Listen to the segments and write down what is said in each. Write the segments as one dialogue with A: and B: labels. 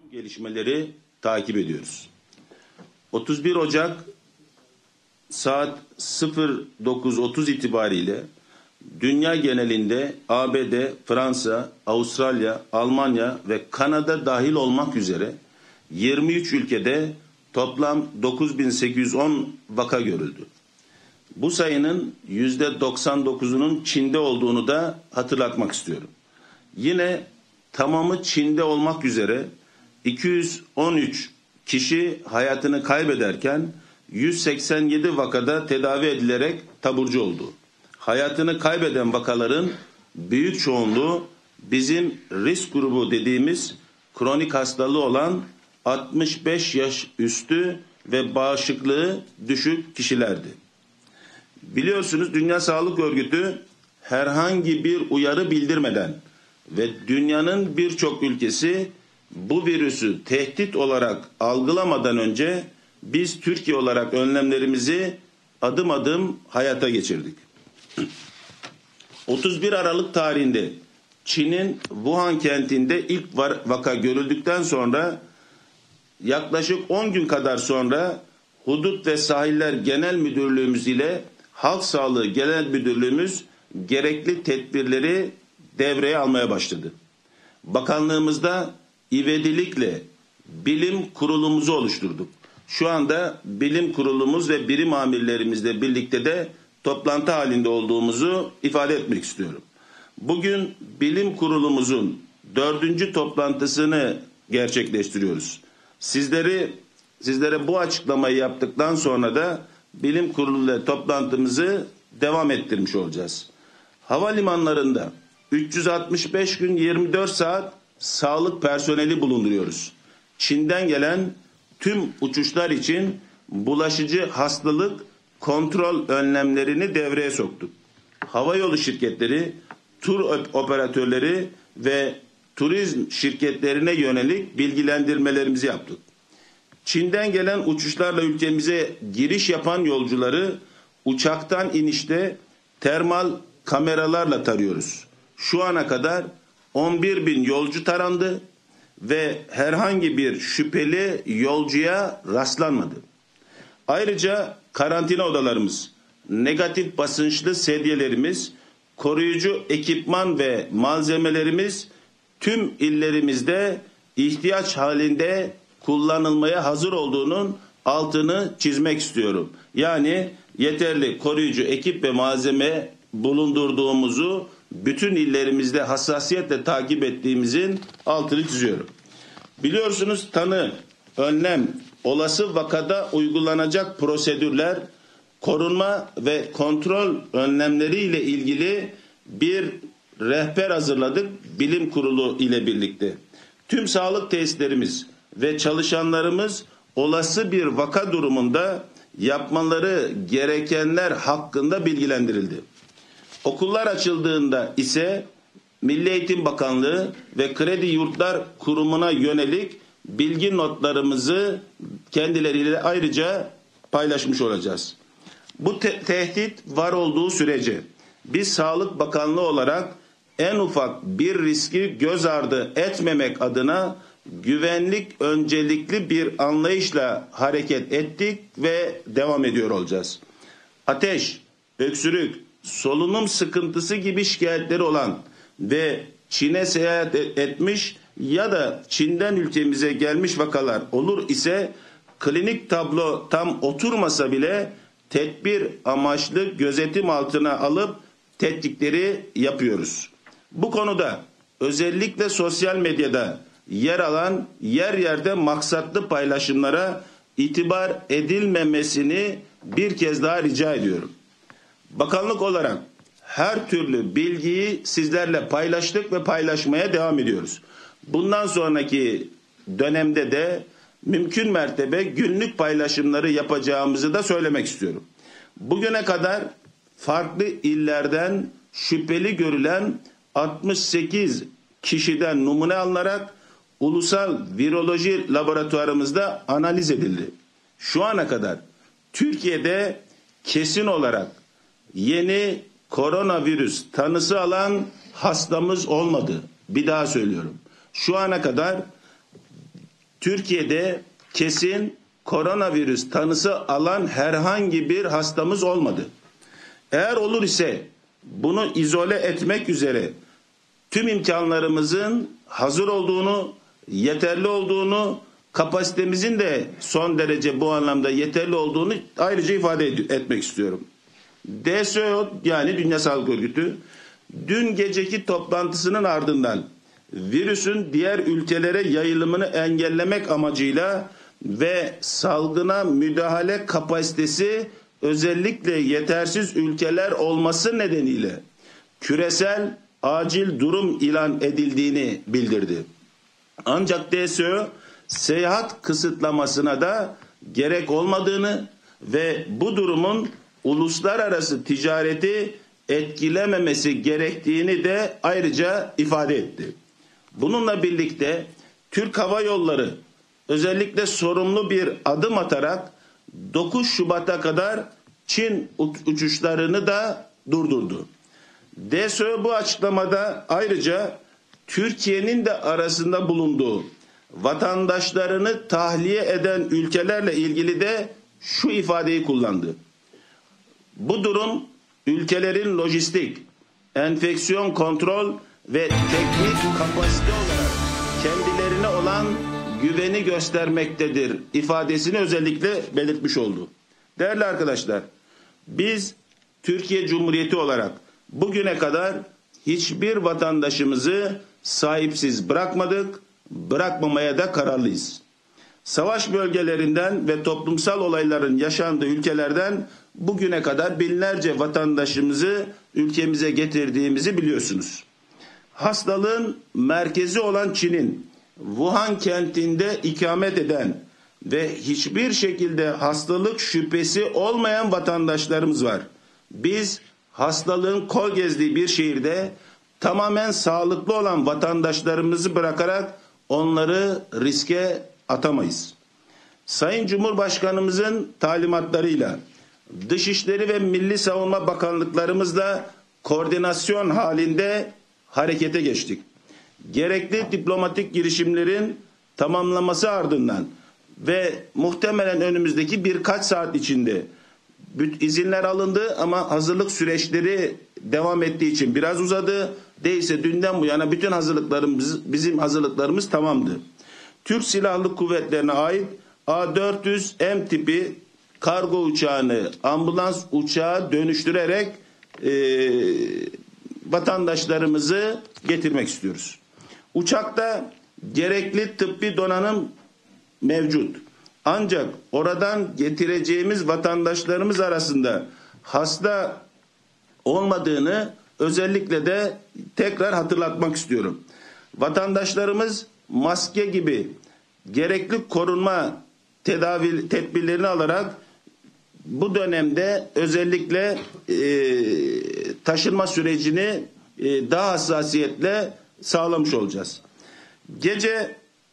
A: gelişmeleri takip ediyoruz. 31 Ocak saat 09:30 itibariyle dünya genelinde ABD, Fransa, Avustralya, Almanya ve Kanada dahil olmak üzere 23 ülkede toplam 9.810 vaka görüldü. Bu sayının %99'unun Çin'de olduğunu da hatırlatmak istiyorum. Yine tamamı Çin'de olmak üzere 213 kişi hayatını kaybederken 187 vakada tedavi edilerek taburcu oldu. Hayatını kaybeden vakaların büyük çoğunluğu bizim risk grubu dediğimiz kronik hastalığı olan 65 yaş üstü ve bağışıklığı düşük kişilerdi. Biliyorsunuz Dünya Sağlık Örgütü herhangi bir uyarı bildirmeden ve dünyanın birçok ülkesi bu virüsü tehdit olarak algılamadan önce biz Türkiye olarak önlemlerimizi adım adım hayata geçirdik. 31 Aralık tarihinde Çin'in Wuhan kentinde ilk vaka görüldükten sonra yaklaşık 10 gün kadar sonra Hudut ve Sahiller Genel Müdürlüğümüz ile Halk Sağlığı Genel Müdürlüğümüz gerekli tedbirleri devreye almaya başladı. Bakanlığımızda ivedilikle bilim kurulumuzu oluşturduk. Şu anda bilim kurulumuz ve birim amirlerimizle birlikte de toplantı halinde olduğumuzu ifade etmek istiyorum. Bugün bilim kurulumuzun 4. toplantısını gerçekleştiriyoruz. Sizlere bu açıklamayı yaptıktan sonra da bilim kuruluyla toplantımızı devam ettirmiş olacağız. Havalimanlarında 365 gün 24 saat sağlık personeli bulunduruyoruz. Çin'den gelen tüm uçuşlar için bulaşıcı hastalık kontrol önlemlerini devreye soktuk. Havayolu şirketleri, tur operatörleri ve turizm şirketlerine yönelik bilgilendirmelerimizi yaptık. Çin'den gelen uçuşlarla ülkemize giriş yapan yolcuları uçaktan inişte termal kameralarla tarıyoruz. Şu ana kadar 11.000 yolcu tarandı ve herhangi bir şüpheli yolcuya rastlanmadı. Ayrıca karantina odalarımız, negatif basınçlı sedyelerimiz, koruyucu ekipman ve malzemelerimiz tüm illerimizde ihtiyaç halinde kullanılmaya hazır olduğunun altını çizmek istiyorum. Yani yeterli koruyucu ekip ve malzeme bulundurduğumuzu bütün illerimizde hassasiyetle takip ettiğimizin altını çiziyorum. Biliyorsunuz tanı, önlem, olası vakada uygulanacak prosedürler, korunma ve kontrol önlemleriyle ilgili bir rehber hazırladık bilim kurulu ile birlikte. Tüm sağlık tesislerimiz ve çalışanlarımız olası bir vaka durumunda yapmaları gerekenler hakkında bilgilendirildi. Okullar açıldığında ise Milli Eğitim Bakanlığı ve Kredi Yurtlar Kurumu'na yönelik bilgi notlarımızı kendileriyle ayrıca paylaşmış olacağız. Bu tehdit var olduğu sürece biz Sağlık Bakanlığı olarak en ufak bir riski göz ardı etmemek adına güvenlik öncelikli bir anlayışla hareket ettik ve devam ediyor olacağız. Ateş, öksürük, solunum sıkıntısı gibi şikayetleri olan ve Çin'e seyahat etmiş ya da Çin'den ülkemize gelmiş vakalar olur ise klinik tablo tam oturmasa bile tedbir amaçlı gözetim altına alıp tetkikleri yapıyoruz. Bu konuda özellikle sosyal medyada yer alan yer yerde maksatlı paylaşımlara itibar edilmemesini bir kez daha rica ediyorum. Bakanlık olarak her türlü bilgiyi sizlerle paylaştık ve paylaşmaya devam ediyoruz. Bundan sonraki dönemde de mümkün mertebe günlük paylaşımları yapacağımızı da söylemek istiyorum. Bugüne kadar farklı illerden şüpheli görülen 68 kişiden numune alınarak ulusal viroloji laboratuvarımızda analiz edildi. Şu ana kadar Türkiye'de kesin olarak yeni koronavirüs tanısı alan hastamız olmadı. Bir daha söylüyorum. Şu ana kadar Türkiye'de kesin koronavirüs tanısı alan herhangi bir hastamız olmadı. Eğer olur ise bunu izole etmek üzere tüm imkanlarımızın hazır olduğunu, yeterli olduğunu, kapasitemizin de son derece bu anlamda yeterli olduğunu ayrıca ifade etmek istiyorum. DSO yani Dünya Sağlık Örgütü dün geceki toplantısının ardından virüsün diğer ülkelere yayılımını engellemek amacıyla ve salgına müdahale kapasitesi özellikle yetersiz ülkeler olması nedeniyle küresel acil durum ilan edildiğini bildirdi. Ancak DSO seyahat kısıtlamasına da gerek olmadığını ve bu durumun uluslararası ticareti etkilememesi gerektiğini de ayrıca ifade etti. Bununla birlikte Türk Hava Yolları özellikle sorumlu bir adım atarak 9 Şubat'a kadar Çin uçuşlarını da durdurdu. DSO bu açıklamada ayrıca Türkiye'nin de arasında bulunduğu vatandaşlarını tahliye eden ülkelerle ilgili de şu ifadeyi kullandı. Bu durum ülkelerin lojistik, enfeksiyon kontrol ve teknik kapasite olarak kendilerine olan güveni göstermektedir ifadesini özellikle belirtmiş oldu. Değerli arkadaşlar, biz Türkiye Cumhuriyeti olarak bugüne kadar hiçbir vatandaşımızı sahipsiz bırakmadık, bırakmamaya da kararlıyız. Savaş bölgelerinden ve toplumsal olayların yaşandığı ülkelerden bugüne kadar binlerce vatandaşımızı ülkemize getirdiğimizi biliyorsunuz. Hastalığın merkezi olan Çin'in Wuhan kentinde ikamet eden ve hiçbir şekilde hastalık şüphesi olmayan vatandaşlarımız var. Biz hastalığın kol gezdiği bir şehirde tamamen sağlıklı olan vatandaşlarımızı bırakarak onları riske atamayız. Sayın Cumhurbaşkanımızın talimatlarıyla Dışişleri ve Milli Savunma Bakanlıklarımızla koordinasyon halinde harekete geçtik. Gerekli diplomatik girişimlerin tamamlaması ardından ve muhtemelen önümüzdeki birkaç saat içinde izinler alındı ama hazırlık süreçleri devam ettiği için biraz uzadı. Değilse dünden bu yana bütün bizim hazırlıklarımız tamamdı. Türk Silahlı Kuvvetleri'ne ait A400M tipi kargo uçağını ambulans uçağı dönüştürerek vatandaşlarımızı getirmek istiyoruz. Uçakta gerekli tıbbi donanım mevcut. Ancak oradan getireceğimiz vatandaşlarımız arasında hasta olmadığını özellikle de tekrar hatırlatmak istiyorum. Vatandaşlarımız maske gibi gerekli korunma tedbirlerini alarak bu dönemde özellikle taşınma sürecini daha hassasiyetle sağlamış olacağız. Gece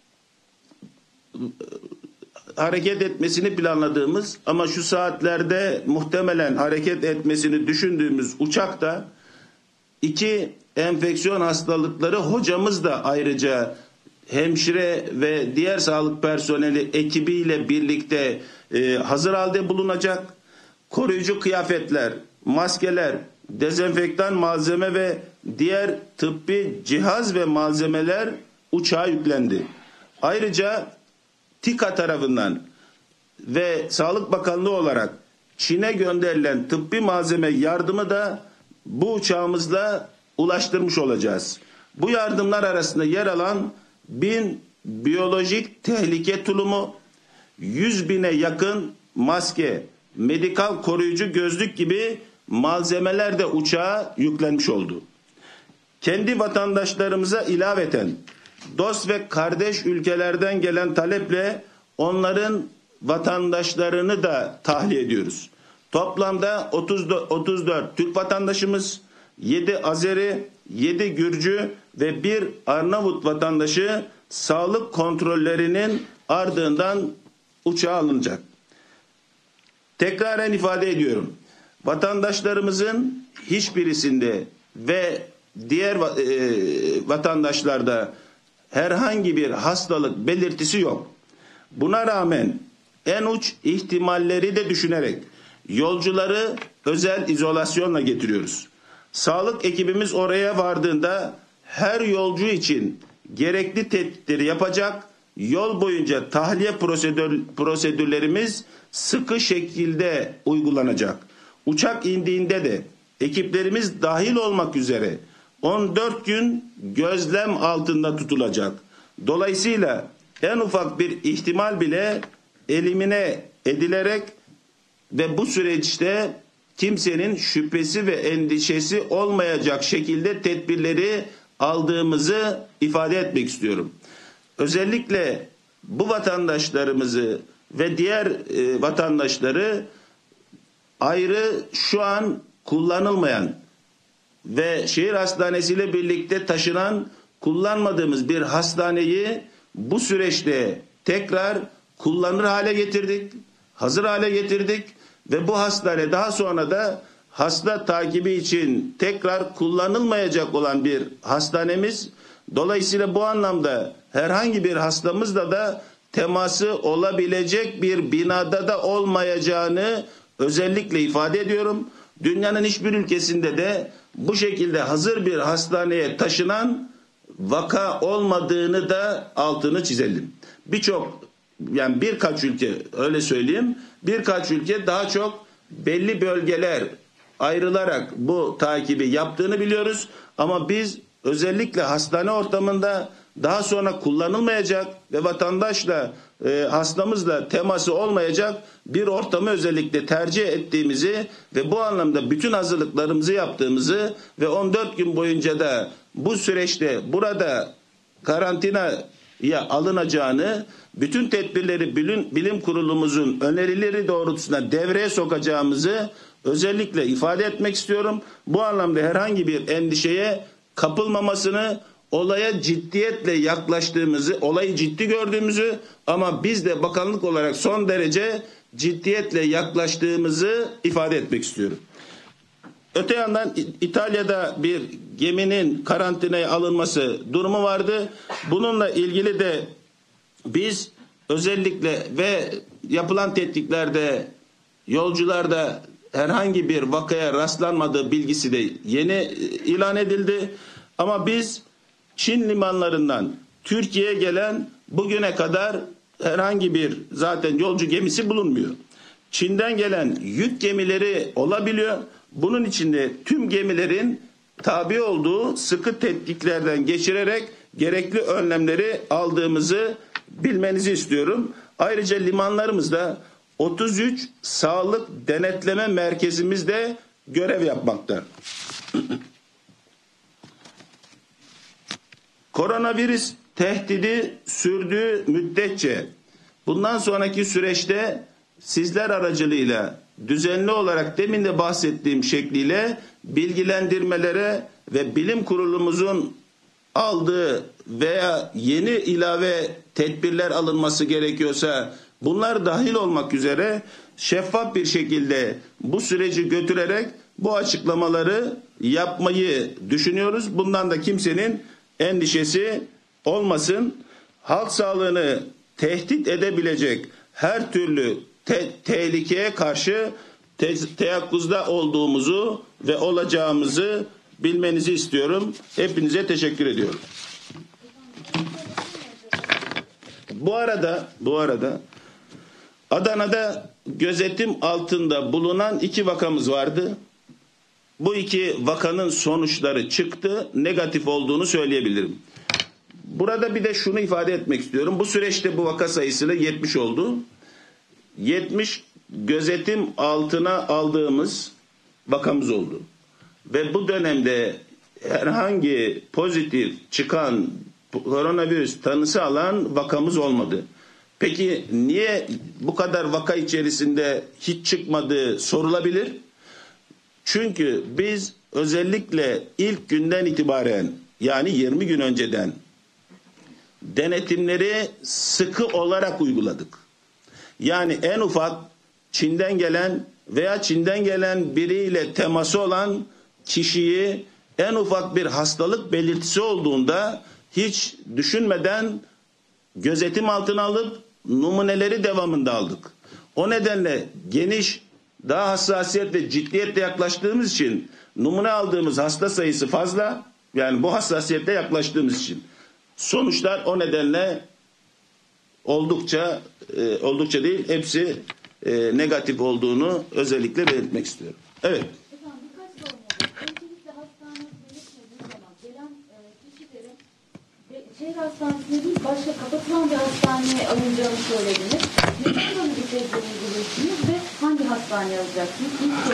A: hareket etmesini planladığımız ama şu saatlerde muhtemelen hareket etmesini düşündüğümüz uçakta 2 enfeksiyon hastalıkları hocamız da ayrıca hemşire ve diğer sağlık personeli ekibiyle birlikte hazır halde bulunacak. Koruyucu kıyafetler, maskeler, dezenfektan malzeme ve diğer tıbbi cihaz ve malzemeler uçağa yüklendi. Ayrıca TİKA tarafından ve Sağlık Bakanlığı olarak Çin'e gönderilen tıbbi malzeme yardımı da bu uçağımızla ulaştırmış olacağız. Bu yardımlar arasında yer alan 1000 biyolojik tehlike tulumu, 100.000'e yakın maske, medikal koruyucu gözlük gibi malzemeler de uçağa yüklenmiş oldu. Kendi vatandaşlarımıza ilaveten dost ve kardeş ülkelerden gelen taleple onların vatandaşlarını da tahliye ediyoruz. Toplamda 34 Türk vatandaşımız, 7 Azeri, 7 Gürcü ve 1 Arnavut vatandaşı sağlık kontrollerinin ardından uçağa alınacak. Tekraren ifade ediyorum. Vatandaşlarımızın hiçbirisinde ve diğer vatandaşlarda herhangi bir hastalık belirtisi yok. Buna rağmen en uç ihtimalleri de düşünerek yolcuları özel izolasyonla getiriyoruz. Sağlık ekibimiz oraya vardığında her yolcu için gerekli tetkikleri yapacak, yol boyunca tahliye prosedürlerimiz sıkı şekilde uygulanacak. Uçak indiğinde de ekiplerimiz dahil olmak üzere 14 gün gözlem altında tutulacak. Dolayısıyla en ufak bir ihtimal bile elimine edilerek ve bu süreçte kimsenin şüphesi ve endişesi olmayacak şekilde tedbirleri aldığımızı ifade etmek istiyorum. Özellikle bu vatandaşlarımızı ve diğer vatandaşları ayrı şu an kullanılmayan ve şehir hastanesiyle birlikte taşınan kullanmadığımız bir hastaneyi bu süreçte tekrar kullanır hale getirdik, hazır hale getirdik ve bu hastane daha sonra da hasta takibi için tekrar kullanılmayacak olan bir hastanemiz. Dolayısıyla bu anlamda herhangi bir hastamızla da teması olabilecek bir binada da olmayacağını özellikle ifade ediyorum. Dünyanın hiçbir ülkesinde de bu şekilde hazır bir hastaneye taşınan vaka olmadığını da altını çizelim. Yani birkaç ülke, öyle söyleyeyim, birkaç ülke daha çok belli bölgeler ayrılarak bu takibi yaptığını biliyoruz. Ama biz özellikle hastane ortamında daha sonra kullanılmayacak ve vatandaşla hastamızla teması olmayacak bir ortamı özellikle tercih ettiğimizi ve bu anlamda bütün hazırlıklarımızı yaptığımızı ve 14 gün boyunca da bu süreçte burada karantinaya alınacağını, bütün tedbirleri bilim kurulumuzun önerileri doğrultusunda devreye sokacağımızı özellikle ifade etmek istiyorum. Bu anlamda herhangi bir endişeye kapılmamasını, olaya ciddiyetle yaklaştığımızı, olayı ciddi gördüğümüzü ama biz de bakanlık olarak son derece ciddiyetle yaklaştığımızı ifade etmek istiyorum. Öte yandan İtalya'da bir geminin karantinaya alınması durumu vardı. Bununla ilgili de biz özellikle ve yapılan tetkiklerde yolcularda herhangi bir vakaya rastlanmadığı bilgisi de yeni ilan edildi. Ama biz Çin limanlarından Türkiye'ye gelen bugüne kadar herhangi bir zaten yolcu gemisi bulunmuyor. Çin'den gelen yük gemileri olabiliyor. Bunun içinde tüm gemilerin tabi olduğu sıkı tetkiklerden geçirerek gerekli önlemleri aldığımızı bilmenizi istiyorum. Ayrıca limanlarımızda 33 sağlık denetleme merkezimizde görev yapmakta. Koronavirüs tehdidi sürdüğü müddetçe bundan sonraki süreçte sizler aracılığıyla düzenli olarak demin de bahsettiğim şekliyle bilgilendirmelere ve bilim kurulumuzun aldığı veya yeni ilave tedbirler alınması gerekiyorsa bunlar dahil olmak üzere şeffaf bir şekilde bu süreci götürerek bu açıklamaları yapmayı düşünüyoruz. Bundan da kimsenin endişesi olmasın. Halk sağlığını tehdit edebilecek her türlü tehlikeye karşı teyakkuzda olduğumuzu ve olacağımızı bilmenizi istiyorum. Hepinize teşekkür ediyorum. Bu arada Adana'da gözetim altında bulunan 2 vakamız vardı. Bu 2 vakanın sonuçları çıktı. Negatif olduğunu söyleyebilirim. Burada bir de şunu ifade etmek istiyorum. Bu süreçte bu vaka sayısıyla 70 oldu. 70 gözetim altına aldığımız vakamız oldu. Ve bu dönemde herhangi pozitif çıkan koronavirüs tanısı alan vakamız olmadı. Peki niye bu kadar vaka içerisinde hiç çıkmadığı sorulabilir? Çünkü biz özellikle ilk günden itibaren yani 20 gün önceden denetimleri sıkı olarak uyguladık. Yani en ufak Çin'den gelen veya Çin'den gelen biriyle teması olan kişiyi en ufak bir hastalık belirtisi olduğunda hiç düşünmeden gözetim altına alıp numuneleri devamında aldık. O nedenle geniş, daha hassasiyet ve ciddiyetle yaklaştığımız için numune aldığımız hasta sayısı fazla. Yani bu hassasiyetle yaklaştığımız için. Sonuçlar o nedenle oldukça değil, hepsi negatif olduğunu özellikle belirtmek istiyorum. Evet.
B: Efendim birkaç sorum oldu. Öncelikle hastanemiz belirtmediği zaman gelen kişilerin şehir hastanesine değil başka kapatılan bir hastaneye alınacağını söylediniz. Neden böyle bir tedbir uyguluyorsunuz ve hangi hastaneye alacaksınız?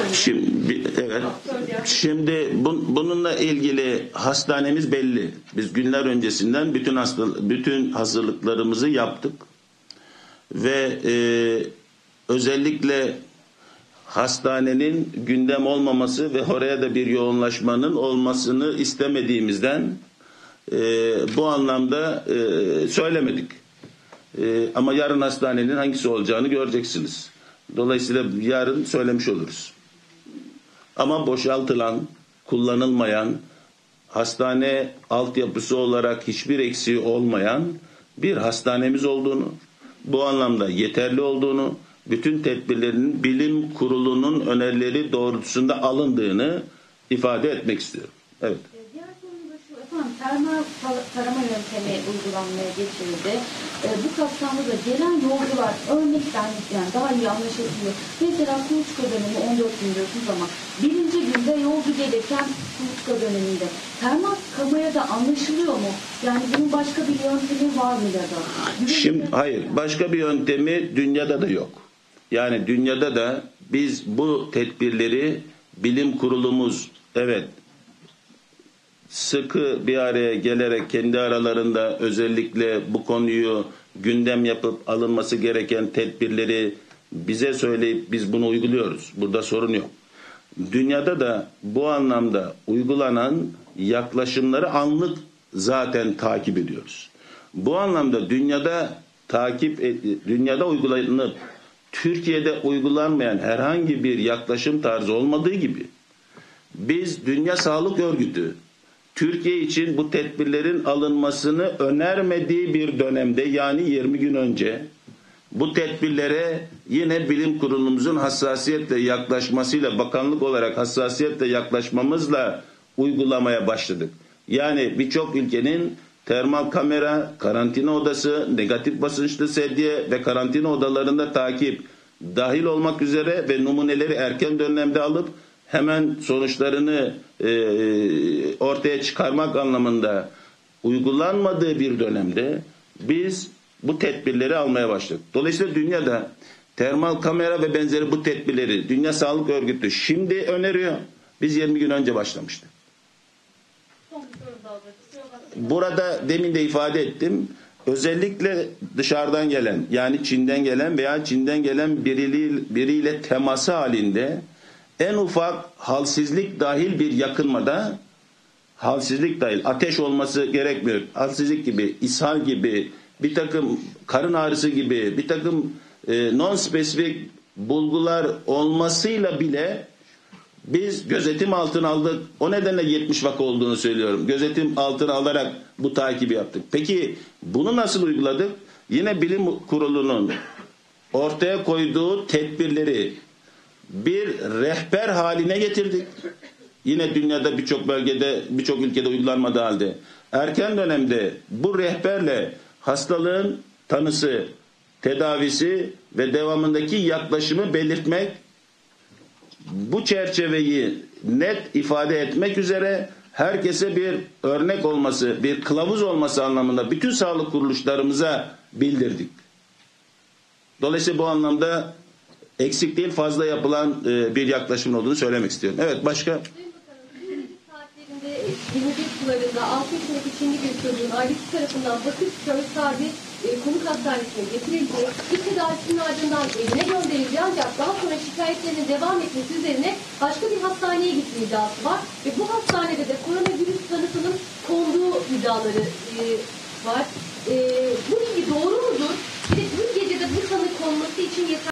A: Şimdi bununla ilgili hastanemiz belli. Biz günler öncesinden bütün hazırlıklarımızı yaptık ve özellikle hastanenin gündem olmaması ve oraya da bir yoğunlaşmanın olmasını istemediğimizden bu anlamda söylemedik. Ama yarın hastanenin hangisi olacağını göreceksiniz. Dolayısıyla yarın söylemiş oluruz. Ama boşaltılan, kullanılmayan, hastane altyapısı olarak hiçbir eksiği olmayan bir hastanemiz olduğunu, bu anlamda yeterli olduğunu, bütün tedbirlerinin bilim kurulunun önerileri doğrultusunda alındığını ifade etmek istiyorum. Evet.
B: Diğer sorun da şu efendim, termal tarama yöntemi uygulanmaya geçirildi. Bu kapsamda da gelen yolcular örnekten yani daha iyi anlaşılıyor. Mesela kuluçka dönemi 14 gün diyorsunuz ama birinci günde yolcu gelirken kuluçka döneminde termal kamerada anlaşılıyor mu? Yani bunun başka bir yöntemi var mı ya da?
A: Şimdi hayır, başka bir yöntemi dünyada da yok. Yani dünyada da biz bu tedbirleri bilim kurulumuz evet sıkı bir araya gelerek kendi aralarında özellikle bu konuyu gündem yapıp alınması gereken tedbirleri bize söyleyip biz bunu uyguluyoruz. Burada sorun yok. Dünyada da bu anlamda uygulanan yaklaşımları anlık zaten takip ediyoruz. Bu anlamda dünyada uygulanıp Türkiye'de uygulanmayan herhangi bir yaklaşım tarzı olmadığı gibi biz Dünya Sağlık Örgütü Türkiye için bu tedbirlerin alınmasını önermediği bir dönemde yani 20 gün önce bu tedbirlere yine bilim kurulumuzun hassasiyetle yaklaşmasıyla bakanlık olarak hassasiyetle yaklaşmamızla uygulamaya başladık. Yani birçok ülkenin termal kamera, karantina odası, negatif basınçlı sedye ve karantina odalarında takip dahil olmak üzere ve numuneleri erken dönemde alıp hemen sonuçlarını ortaya çıkarmak anlamında uygulanmadığı bir dönemde biz bu tedbirleri almaya başladık. Dolayısıyla dünyada termal kamera ve benzeri bu tedbirleri Dünya Sağlık Örgütü şimdi öneriyor. Biz 20 gün önce başlamıştık. Burada demin de ifade ettim. Özellikle dışarıdan gelen yani Çin'den gelen veya Çin'den gelen biriyle teması halinde en ufak halsizlik dahil bir yakınmada halsizlik dahil ateş olması gerekmiyor. Halsizlik gibi, ishal gibi, bir takım karın ağrısı gibi, bir takım non-spesifik bulgular olmasıyla bile biz gözetim altına aldık. O nedenle 70 vaka olduğunu söylüyorum. Gözetim altına alarak bu takibi yaptık. Peki bunu nasıl uyguladık? Yine bilim kurulunun ortaya koyduğu tedbirleri bir rehber haline getirdik. Yine dünyada birçok bölgede, birçok ülkede uygulanmadığı halde erken dönemde bu rehberle hastalığın tanısı, tedavisi ve devamındaki yaklaşımı belirtmek, bu çerçeveyi net ifade etmek üzere herkese bir örnek olması, bir kılavuz olması anlamında bütün sağlık kuruluşlarımıza bildirdik. Dolayısıyla bu anlamda eksik değil fazla yapılan bir yaklaşım olduğunu söylemek istiyorum. Evet başka?
C: Sayın Bakanım, gündüz saatlerinde Cumhuriyet sularında 6 yaşındaki Çinli bir çocuğun ailesi tarafından Bakırköy Sadi Konuk Hastanesi'ne getirildi. İlk tedavisinin ardından evine gönderildi ancak daha sonra şikayetlerinin devam etmesi üzerine başka bir hastaneye gittiği iddiası var. Ve bu hastanede de koronavirüs tanısının konduğu iddiaları var. Bu bilgi doğru mudur? Bir de dün gece de bu tanı konması için yeterli